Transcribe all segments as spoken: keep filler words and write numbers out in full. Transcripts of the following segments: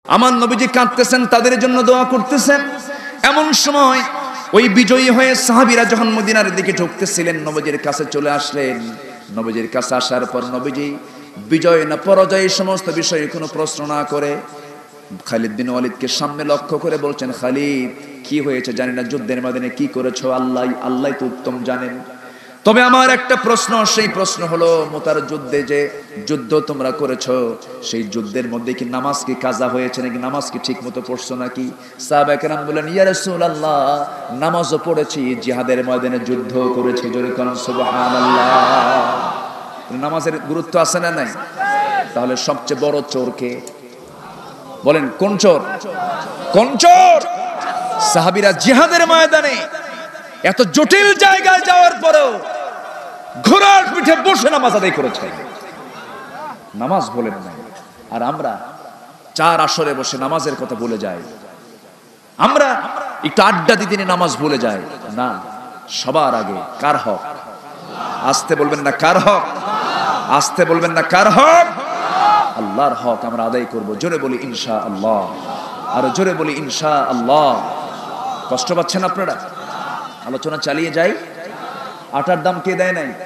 আমার নবীজি কাঁদতেছেন, তাদের জন্য দোয়া করতেছেন। এমন সময় ওই বিজয়ী হয়ে সাহাবীরা যখন মদিনার দিকে ঢুকতেছিলেন, নবীজির কাছে চলে আসলেন। নবীজির কাছে আসার পর নবীজি বিজয় না পরাজয় এই সমস্ত বিষয়ে কোনো প্রশ্ন না করে খালিদ বিন ওয়ালিদকে সামনে লক্ষ্য করে বলছেন, খালিদ কি হয়েছে জানি না, যুদ্ধের ময়দানে কি করেছো আল্লাহ আল্লাহ তো উত্তম জানেন। তবে আমার একটা প্রশ্ন, সেই প্রশ্ন হলো মুতার যুদ্ধে যে যুদ্ধ তোমরা করেছো, সেই যুদ্ধের মধ্যে কি নামাজ কি কাজা হয়েছে নাকি, নামাজ কি ঠিক মতো পড়ছো নাকি? সাহাবায়ে কেরাম বললেন, ইয়া রাসূলুল্লাহ, নামাজও পড়েছি, জিহাদের ময়দানে যুদ্ধ করেছি। জোরে কোন সুবহানাল্লাহ। নামাজের গুরুত্ব আছে না নাই? তাহলে সবচেয়ে বড় চোর কে? বলেন কোন চোর? কোন চোর? সাহাবীরা জিহাদের ময়দানে এত জটিল জায়গায় যাওয়ার পরেও ঘোড়ার পিঠে বসে নামাজ আদায় করেছে, নামাজ বলেন না। আর আমরা চার আসরে বসে নামাজের কথা বলে যাই, আমরা একটু আড্ডা দিতে নামাজ ভুলে যাই। না, সবার আগে কার হক? আসতে বলবেন না কার হক? আসতে বলবেন না কার হক? আল্লাহর হক আমরা আদায় করব। জোরে বলি ইনশাআল্লাহ, আর জোরে বলি ইনশাআল্লাহ। কষ্ট পাচ্ছেন আপনারা? আলোচনা চালিয়ে যাই। আটার দাম কে দেয় নাই?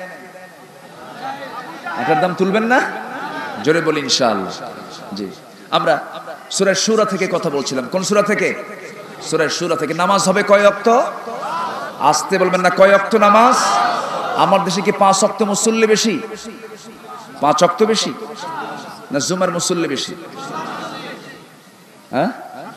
আটার দাম তুলবেন না? জোরে বলি ইনশাআল্লাহ। জি, আমরা সূরা শুরা থেকে কথা বলছিলাম। কোন সূরা থেকে? সূরা শুরা থেকে। নামাজ হবে কয় ওয়াক্ত? আসতে বলবেন না কয় ওয়াক্ত নামাজ? আমার দেশে কি পাঁচ ওয়াক্ত মুসল্লি বেশি? পাঁচ ওয়াক্ত বেশি না জুমার মুসল্লি বেশি? হ্যাঁ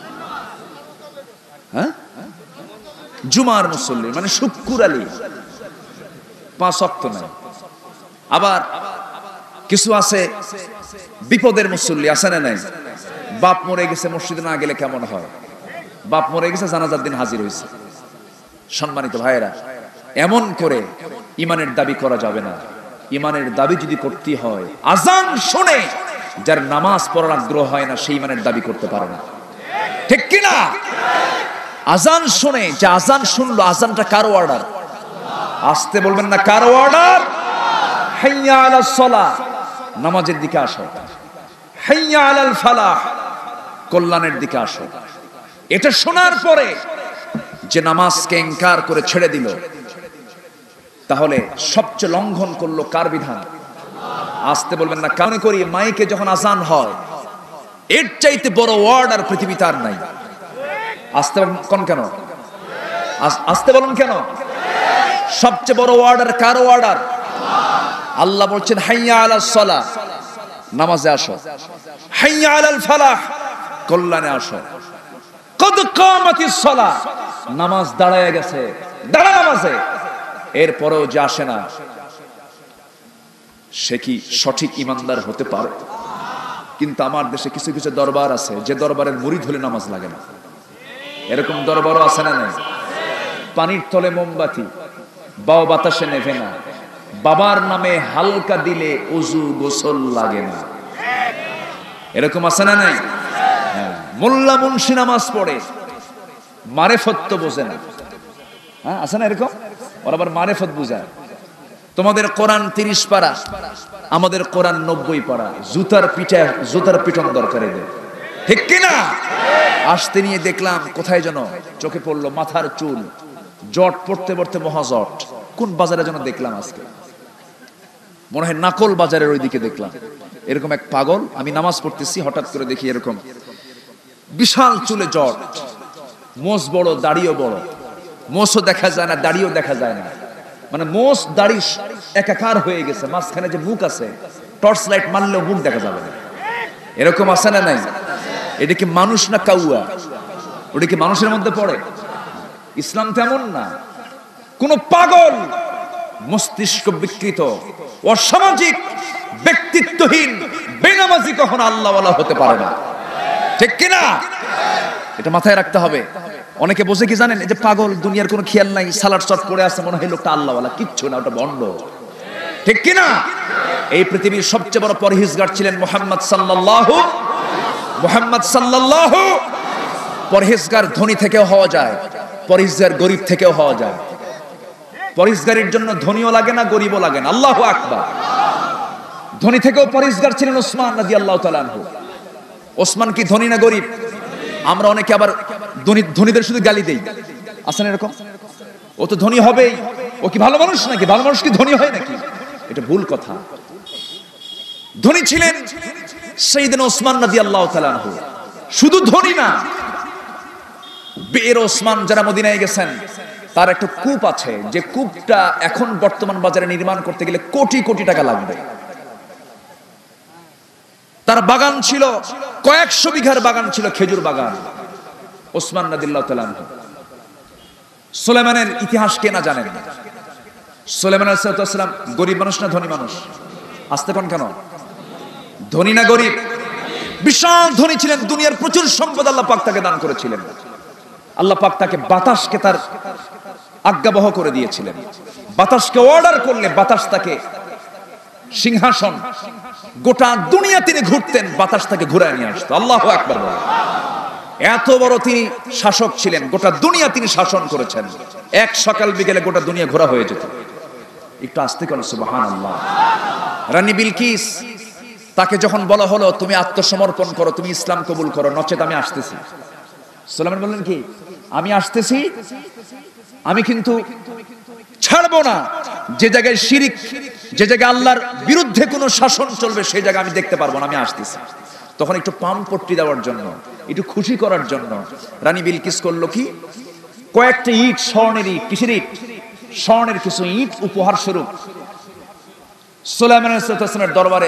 হ্যাঁ জুমার মুসল্লি মানে শুক্কুর আলী, পাঁচ ওয়াক্ত নাই। আবার কিছু আছে বিপদের মুসল্লি, আছে না নাই? বাপ মরে গেছে, মসজিদে না গেলে কেমন হয়? বাপ মরে গেছে, জানাজার দিন হাজির হয়েছে। সম্মানিত ভাইয়েরা, এমন করে ইমানের দাবি করা যাবে না। ইমানের দাবি যদি করতে হয়, আজান শুনে যার নামাজ পড়ার আগ্রহ হয় না, সেই ইমানের দাবি করতে পারে না। ঠিক কিনা? আজান শুনে, যে আজান শুনলো, আজানটা কার অর্ডার? আসতে বলবেন না কার অর্ডার? হাইয়া আলাস সালাহ, নামাজের দিকে আসো। হাইয়া আলাল ফালাহ, কল্যাণের দিকে আসো। এটা শোনার পরে যে নামাজকে ইনকার করে ছেড়ে দিল, তাহলে সবচেয়ে লঙ্ঘন করলো কার বিধান? আসতে বলবেন না কারণ করি মাইকে যখন আজান হয়, এর চাইতে বড় ওয়ার্ড আর পৃথিবীতে আর নাই। আসতে কোন কেন? আসতে বলুন কেন? সবচেয়ে বড় ওয়ার্ডার কার ওয়ার্ডার? আল্লাহ বলছেন হাইয়া আলাস সালাহ, নামাজে আসো। হাইয়া আলাল ফালাহ, কল্যাণে আসো। কদ কামাতিস সালাহ, নামাজ দাঁড়ায় গেছে, দাঁড়া নামাজে। এরপরেও যে আসে না, সে কি সঠিক ইমানদার হতে পারে? কিন্তু আমার দেশে কিছু কিছু দরবার আছে, যে দরবারের মুরিদ হলে নামাজ লাগে না। এরকম দরবারও আছে না নাই? পানির তলে মোমবাতি, বাও বাতাসে নেভে না, বাবার নামে হালকা দিলে ওযু গোসল লাগে না। এরকম আছে না নাই? হ্যাঁ, মোল্লা মুন্সি নামাজ পড়ে, মারেফত তো বোঝে না। হ্যাঁ, আছে না এরকম? ওর আবার মারেফত বুঝায়। তোমাদের কোরআন তিরিশ পারা, আমাদের কোরআন নব্বই পারা। জুতার পিঠে জুতার পিটন দরকার এদের, ঠিক কিনা? আসতে নিয়ে দেখলাম কোথায় যেন চোখে পড়লো মাথার চুল, জট পড়তে পড়তে মহাজট। কোন বাজারে যেন দেখলাম আজকে, মনে হয় নাকল বাজারের ওইদিকে দেখলাম এরকম এক পাগল। আমি নামাজ পড়তেছি, হঠাৎ করে দেখি এরকম বিশাল চুলে জট, মোষ বড়, দাড়িও বড়। মোষও দেখা যায় না, দাড়িও দেখা যায় না, মানে মোষ দাড়ি একাকার হয়ে গেছে। মাঝখানে যে মুখ আছে, টর্চ লাইট মারলেও মুখ দেখা যাবে না। এরকম আছে না নাই? এটা কি মানুষ না কাউয়া? ওটা কি মানুষের মধ্যে পড়ে? ইসলাম তেমন না। কোন পাগল, মস্তিষ্ক বিকৃত, অসামাজিক, ব্যক্তিত্বহীন, বেনামাজি কখনো আল্লাহওয়ালা হতে পারে না, ঠিক কিনা? এটা মাথায় রাখতে হবে। অনেকে বোঝে কি জানেন, এই যে পাগল, দুনিয়ার কোনো খেয়াল নাই, সালাট চট পড়ে আছে, মনে হয় লোকটা আল্লাহওয়ালা। কিচ্ছু না, ওটা ভণ্ড, ঠিক কিনা? এই পৃথিবীর সবচেয়ে বড় পরহেজগার ছিলেন মুহাম্মদ সাল্লাল্লাহু মুহাম্মদ সাল্লাল্লাহু। পরহেজগার ধনী থেকেও হওয়া যায়, পরহেজগার গরিব থেকেও হওয়া যায়। পরহেজগারের জন্য ধনীও লাগে না, গরিবও লাগে না। আল্লাহু আকবার। ধনী থেকেও পরহেজগার ছিলেন ওসমান রাদিয়াল্লাহু তাআলা আনহু। ওসমান কি ধনী না গরিব? আমরা অনেকে আবার ধনীদের শুধু গালি দেই, আছেন এরকম? ও তো ধনী হবেই, ও কি ভালো মানুষ নাকি? ভালো মানুষ কি ধনী হয় নাকি? এটা ভুল কথা। ধনী ছিলেন সাইয়েদনা ওসমান রাদিয়াল্লাহু তাআলা আনহু। শুধু ধনী না, বের ওসমান যারা মদিনায় গেছেন তার একটা কূপ আছে, যে কূপটা এখন বর্তমান বাজারে নির্মাণ করতে গেলে কোটি কোটি টাকা লাগবে। তার বাগান ছিল, কয়েকশো বিঘার বাগান ছিল, খেজুর বাগান। ওসমান রাদিয়াল্লাহু তাআলা আনহু। সুলাইমানের ইতিহাস কে না জানেন? সুলাইমান আলাইহিস সালাম গরিব মানুষ না ধনী মানুষ? আসতে কোন কেন? ধনী না গরিব? বিশাল ধনী ছিলেন, দুনিয়ার প্রচুর সম্পদ আল্লাহ পাক তাকে দান করেছিলেন। আল্লাহ পাক তাকে বাতাসকে তার আজ্ঞাবহ করে দিয়েছিলেন। বাতাসকে অর্ডার করলে বাতাস তাকে সিংহাসন, গোটা দুনিয়া তিনি ঘুরতেন, বাতাস তাকে ঘুরায় নিয়ে আসতো। আল্লাহু আকবার বলেন। এত বড় তিনি শাসক ছিলেন, গোটা দুনিয়া তিনি শাসন করেছেন। এক সকাল বিকেলে গোটা দুনিয়া ঘোরা হয়ে যেত। একটু আস্তে করো সুবহানাল্লাহ। রানী বিলকিস, তাকে যখন বলা হলো তুমি আত্মসমর্পণ করো, তুমি ইসলাম কবুল করো, নচেত আমি আসতেছি। সুলাইমান বললেন কি? আমি আসতেছি, আমি কিন্তু ছাড়বো না। যে জায়গায় শিরিক, যে জায়গায় আল্লাহর বিরুদ্ধে কোনো শাসন চলবে, সেই জায়গা আমি দেখতে পারবো না, আমি আসতেছি। তখন একটু পাম পট্টি দেওয়ার জন্য, একটু খুশি করার জন্য রানী বিলকিস করলো কি, কয়েকটা ইট, স্বর্ণের ইট, কিসের ইট? স্বর্ণের কিছু ইট উপহার স্বরূপ সুলাইমান আলাইহিস দরবারে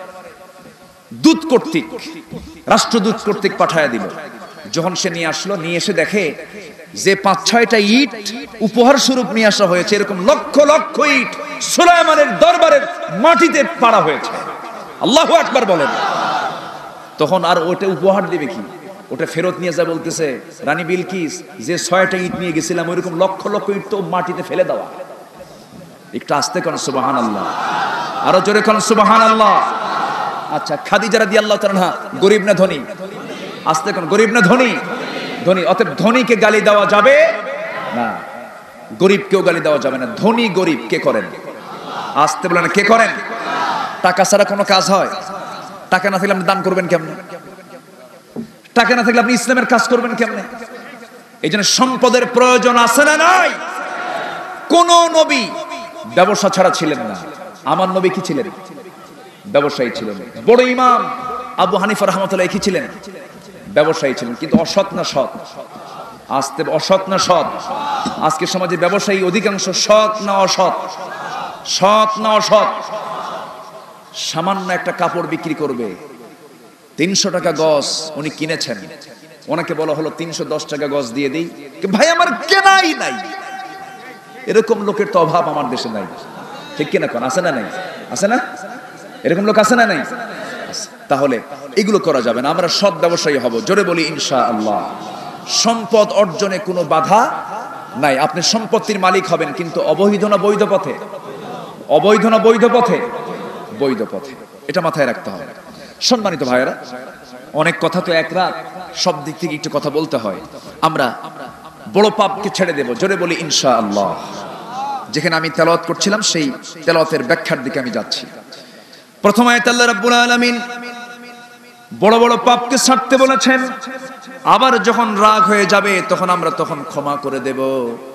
দূত কর্তৃক, রাষ্ট্রদূত কর্তৃক পাঠায়া দিল। যখন সে নিয়ে আসলো, নিয়ে এসে দেখে যে পাঁচ ছয়টা ইট উপহার স্বরূপ নিয়ে আসা হয়েছে, এরকম লক্ষ লক্ষ ইট সুলাইমানের দরবারের মাটিতে পাড়া হয়েছে। আল্লাহু আকবার বলেন। তখন আর ওটা উপহার দিবে কি? ওটা ফেরত নিয়ে যা বলতেছে, রানী বিলকিস যে ছয়টা ইট নিয়ে গেছিলাম, ওইরকম লক্ষ লক্ষ ইট তো মাটিতে ফেলে দেওয়া। একটু আস্তে কোন সুবহানাল্লাহ, আরো জোরে কোন সুবহানাল্লাহ। আচ্ছা, খাদিজা রাদিয়াল্লাহু তাআলা আনহা গরিব না ধনী? আস্তে কোন, গরিব না ধনী? ধনী। অতএব ধনীকে গালি দেওয়া যাবে না, গরিবকেও গালি দেওয়া যাবে না। ধনী গরিব কে করেন? আস্তে বলেন, কে করেন? টাকা ছাড়া কোনো কাজ হয়? টাকা না থাকলে আপনি দান করবেন কেমনে? টাকা না থাকলে আপনি ইসলামের কাজ করবেন কেমনে? এই জন্য সম্পদের প্রয়োজন আছে না নাই? কোন নবী ব্যবসা ছাড়া ছিলেন না। আমার নবী কি ছিলেন? ব্যবসায়ী ছিলেন। বড় ইমাম আবু হানিফা রাহমাতুল্লাহ কি ছিলেন? ব্যবসায়ী ছিলেন। কিন্তু অসৎ না সৎ? আজকে অসৎ না সৎ? আজকে সমাজে ব্যবসায়ী অধিকাংশ সৎ না অসৎ? সৎ না অসৎ? সামান্য একটা কাপড় বিক্রি করবে, তিনশো টাকা গজ উনি কিনেছেন, ওনাকে বলা হলো তিনশো দশ টাকা গজ দিয়ে দিই, ভাই আমার কেনাই নাই। এরকম লোকের তো অভাব আমার দেশে নাই, ঠিক কিনা? কোন আছে না নাই? আছে না? এরকম লোক আছে না নাই? তাহলে এগুলো করা যাবে না। আমরা সৎ ব্যবসায়ী হব, জোরে বলি ইনশাআল্লাহ। সম্পদ অর্জনে কোনো বাধা নাই। আপনি সম্পত্তির মালিক হবেন, কিন্তু অবৈধ না বৈধ পথে? অবৈধ না বৈধ পথে? বৈধ পথে। এটা মাথায় রাখতে হবে। সম্মানিত ভাইয়েরা, অনেক কথা তো এক রাত, সব দিক থেকে একটু কথা বলতে হয়। আমরা বড় পাপকে ছেড়ে দেব, জোরে বলি ইনশাআল্লাহ। যেখানে আমি তেলাওয়াত করছিলাম, সেই তেলাওয়াতের ব্যাখ্যার দিকে আমি যাচ্ছি। প্রথম আয়াতে আল্লাহ রাব্বুল আলামিন বড় বড় পাপকে ছাড়তে বলেছেন। আবার যখন রাগ হয়ে যাবে, তখন আমরা তখন ক্ষমা করে দেব।